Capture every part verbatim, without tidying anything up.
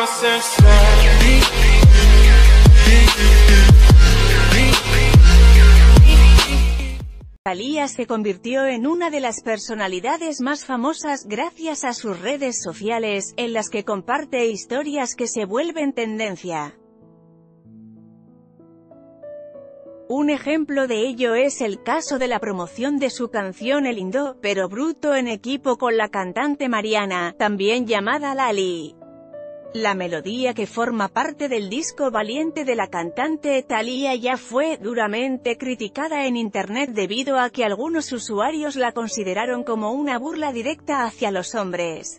Thalía se convirtió en una de las personalidades más famosas gracias a sus redes sociales, en las que comparte historias que se vuelven tendencia. Un ejemplo de ello es el caso de la promoción de su canción El Lindo, pero Bruto en equipo con la cantante Mariana, también llamada Lali. La melodía que forma parte del disco Valiente de la cantante Thalía ya fue duramente criticada en internet debido a que algunos usuarios la consideraron como una burla directa hacia los hombres.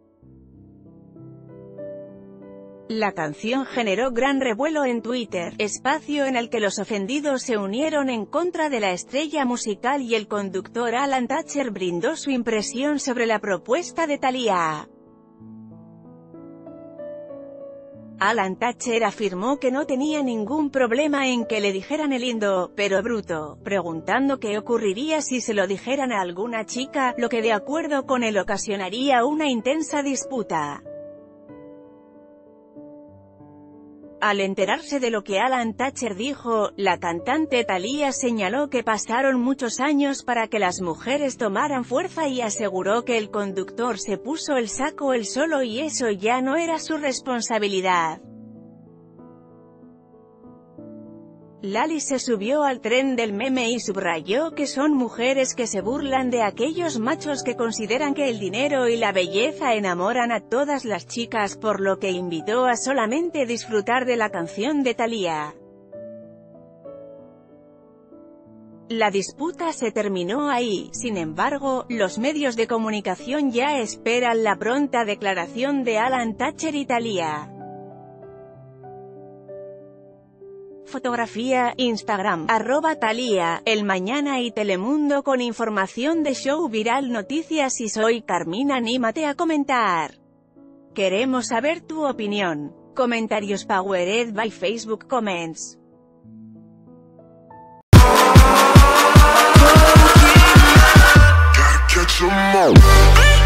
La canción generó gran revuelo en Twitter, espacio en el que los ofendidos se unieron en contra de la estrella musical, y el conductor Alan Thatcher brindó su impresión sobre la propuesta de Thalía. Alan Thatcher afirmó que no tenía ningún problema en que le dijeran El Lindo, pero Bruto, preguntando qué ocurriría si se lo dijeran a alguna chica, lo que de acuerdo con él ocasionaría una intensa disputa. Al enterarse de lo que Alan Thatcher dijo, la cantante Thalía señaló que pasaron muchos años para que las mujeres tomaran fuerza y aseguró que el conductor se puso el saco él solo y eso ya no era su responsabilidad. Lali se subió al tren del meme y subrayó que son mujeres que se burlan de aquellos machos que consideran que el dinero y la belleza enamoran a todas las chicas, por lo que invitó a solamente disfrutar de la canción de Thalía. La disputa se terminó ahí, sin embargo, los medios de comunicación ya esperan la pronta declaración de Alan Thatcher y Thalía. Fotografía, Instagram, arroba Thalía, El Mañana y Telemundo con información de Show Viral Noticias. Y soy Carmina, anímate a comentar. Queremos saber tu opinión. Comentarios powered by Facebook Comments. Gotta catch 'em all.